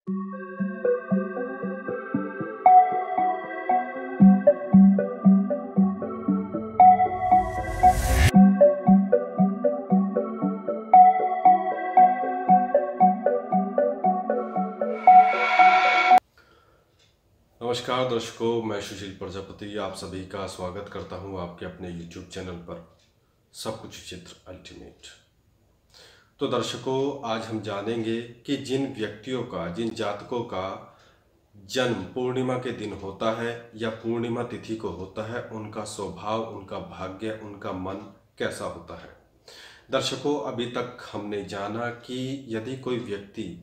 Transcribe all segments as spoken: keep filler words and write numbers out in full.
नमस्कार दर्शकों, मैं सुशील प्रजापति आप सभी का स्वागत करता हूं आपके अपने यूट्यूब चैनल पर सब कुछ विचित्र अल्टीमेट। तो दर्शकों, आज हम जानेंगे कि जिन व्यक्तियों का, जिन जातकों का जन्म पूर्णिमा के दिन होता है या पूर्णिमा तिथि को होता है, उनका स्वभाव, उनका भाग्य, उनका मन कैसा होता है। दर्शकों, अभी तक हमने जाना कि यदि कोई व्यक्ति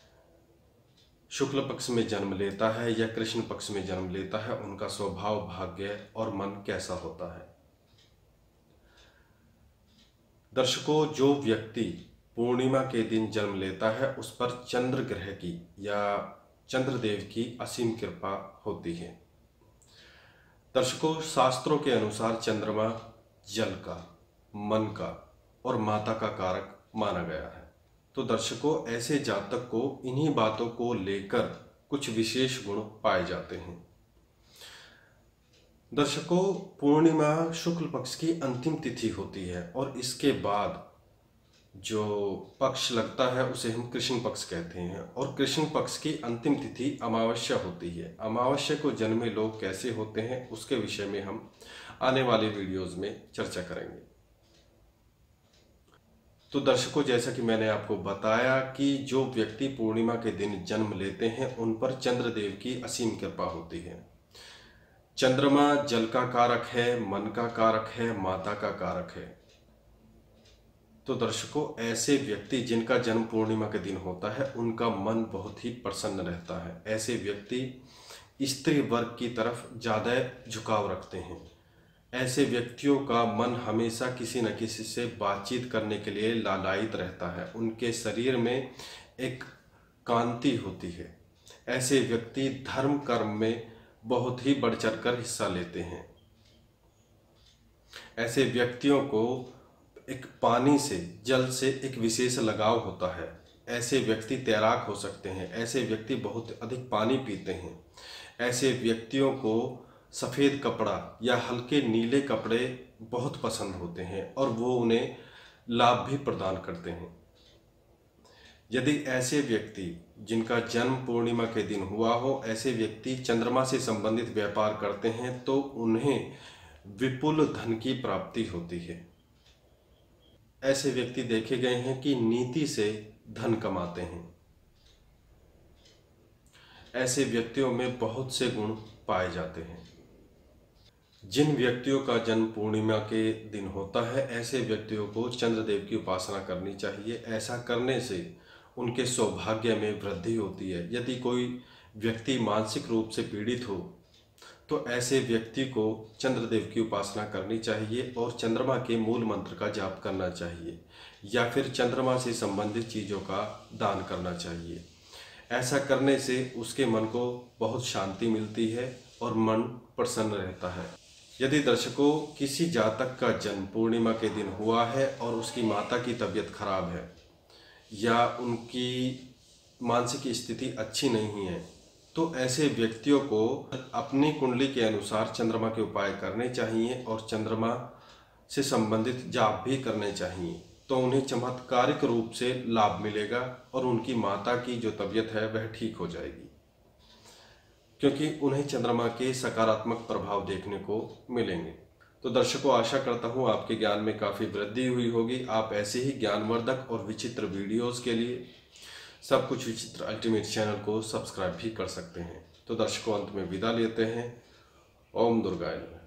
शुक्ल पक्ष में जन्म लेता है या कृष्ण पक्ष में जन्म लेता है, उनका स्वभाव, भाग्य और मन कैसा होता है। दर्शकों, जो व्यक्ति पूर्णिमा के दिन जन्म लेता है उस पर चंद्र ग्रह की या चंद्रदेव की असीम कृपा होती है। दर्शकों, शास्त्रों के अनुसार चंद्रमा जल का, मन का और माता का कारक माना गया है। तो दर्शकों, ऐसे जातक को इन्हीं बातों को लेकर कुछ विशेष गुण पाए जाते हैं। दर्शकों, पूर्णिमा शुक्ल पक्ष की अंतिम तिथि होती है और इसके बाद जो पक्ष लगता है उसे हम कृष्ण पक्ष कहते हैं और कृष्ण पक्ष की अंतिम तिथि अमावस्या होती है। अमावस्या को जन्मे लोग कैसे होते हैं उसके विषय में हम आने वाले वीडियोज में चर्चा करेंगे। तो दर्शकों, जैसा कि मैंने आपको बताया कि जो व्यक्ति पूर्णिमा के दिन जन्म लेते हैं उन पर चंद्रदेव की असीम कृपा होती है। चंद्रमा जल का कारक है, मन का कारक है, माता का कारक है। तो दर्शकों, ऐसे व्यक्ति जिनका जन्म पूर्णिमा के दिन होता है उनका मन बहुत ही प्रसन्न रहता है। ऐसे व्यक्ति स्त्री वर्ग की तरफ ज़्यादा झुकाव रखते हैं। ऐसे व्यक्तियों का मन हमेशा किसी न किसी से बातचीत करने के लिए लालायित रहता है। उनके शरीर में एक कांति होती है। ऐसे व्यक्ति धर्म कर्म में बहुत ही बढ़ चढ़कर हिस्सा लेते हैं। ऐसे व्यक्तियों को एक पानी से, जल से एक विशेष लगाव होता है। ऐसे व्यक्ति तैराक हो सकते हैं। ऐसे व्यक्ति बहुत अधिक पानी पीते हैं। ऐसे व्यक्तियों को सफ़ेद कपड़ा या हल्के नीले कपड़े बहुत पसंद होते हैं और वो उन्हें लाभ भी प्रदान करते हैं। यदि ऐसे व्यक्ति जिनका जन्म पूर्णिमा के दिन हुआ हो, ऐसे व्यक्ति चंद्रमा से संबंधित व्यापार करते हैं तो उन्हें विपुल धन की प्राप्ति होती है। ऐसे व्यक्ति देखे गए हैं कि नीति से धन कमाते हैं। ऐसे व्यक्तियों में बहुत से गुण पाए जाते हैं। जिन व्यक्तियों का जन्म पूर्णिमा के दिन होता है, ऐसे व्यक्तियों को चंद्रदेव की उपासना करनी चाहिए। ऐसा करने से उनके सौभाग्य में वृद्धि होती है। यदि कोई व्यक्ति मानसिक रूप से पीड़ित हो तो ऐसे व्यक्ति को चंद्रदेव की उपासना करनी चाहिए और चंद्रमा के मूल मंत्र का जाप करना चाहिए या फिर चंद्रमा से संबंधित चीज़ों का दान करना चाहिए। ऐसा करने से उसके मन को बहुत शांति मिलती है और मन प्रसन्न रहता है। यदि दर्शकों, किसी जातक का जन्म पूर्णिमा के दिन हुआ है और उसकी माता की तबीयत खराब है या उनकी मानसिक स्थिति अच्छी नहीं है, तो ऐसे व्यक्तियों को अपनी कुंडली के अनुसार चंद्रमा के उपाय करने चाहिए और चंद्रमा से संबंधित जाप भी करने चाहिए। तो उन्हें चमत्कारिक रूप से लाभ मिलेगा और उनकी माता की जो तबीयत है वह ठीक हो जाएगी, क्योंकि उन्हें चंद्रमा के सकारात्मक प्रभाव देखने को मिलेंगे। तो दर्शकों, आशा करता हूँ आपके ज्ञान में काफ़ी वृद्धि हुई होगी। आप ऐसे ही ज्ञानवर्धक और विचित्र वीडियोस के लिए सब कुछ विचित्र अल्टीमेट चैनल को सब्सक्राइब भी कर सकते हैं। तो दर्शकों, अंत में विदा लेते हैं। ओम दुर्गाय नमः।